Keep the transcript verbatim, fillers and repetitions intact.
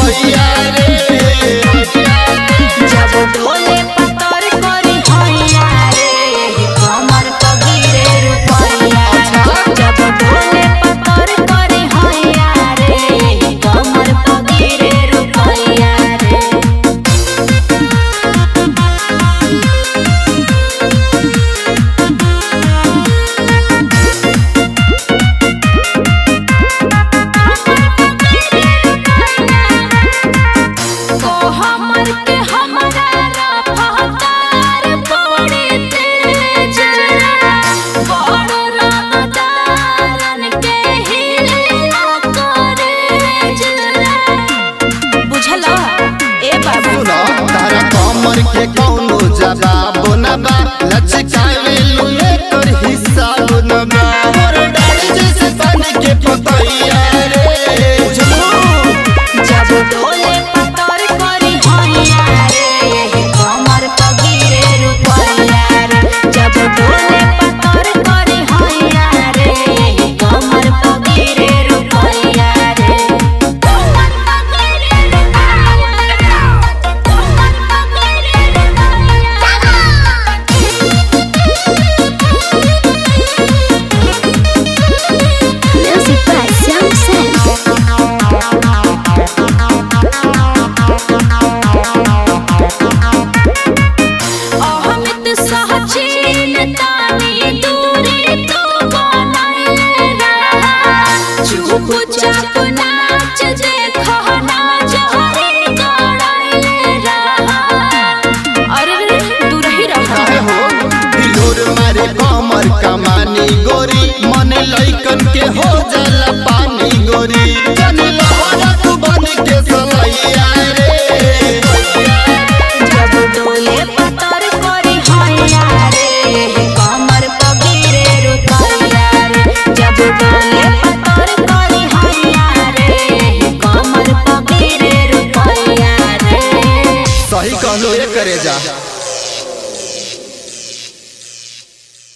रुपया रे जब ढोले पतर करी हैया रे कमर पगिरे रुपया जब ढोले पतर करी हैया रे कमर पगिरे रुपया रे के कौनो जवाब न बा लचकावे लुए कर हिसाब न बा मोर डाली जैसे बन के पतैया रे जब ढोले पतर करी हैया रे कमर पगिरे रुपया रे जब ढोले पतर करी हैया रे कमर पगिरे रुपया रे कमर पगिरे Music by Sam Sam अहमित सहचीन तानी दूरी तो बनाए रहा चुप चाप नाच देखा ना जहरी गड़ाए रहा अरे दूर ही रहा हो हिलोर मारे कमर कमानी गोरी मन लइकन के हो जाला पानी गोरी जन लहरा तू बन के सलैया रे जब ढोले पतर करी हैया रे कमर पगिरे रुपया रे जब ढोले पतर करी हैया रे कमर पगिरे रुपया रे सही कहलो ये करे जा।